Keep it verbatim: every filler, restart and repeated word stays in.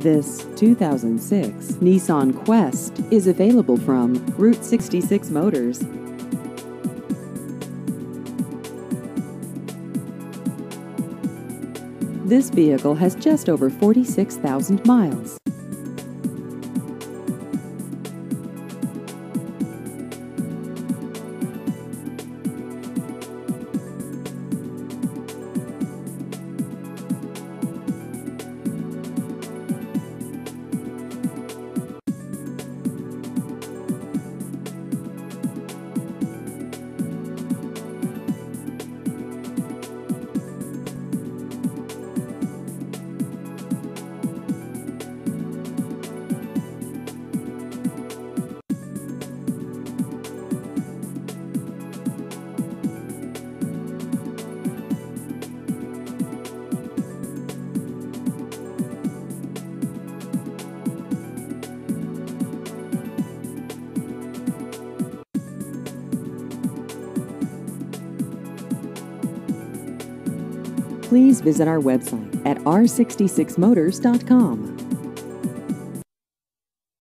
This two thousand six Nissan Quest is available from Route sixty-six Motors. This vehicle has just over forty-six thousand miles. Please visit our website at r sixty-six motors dot com.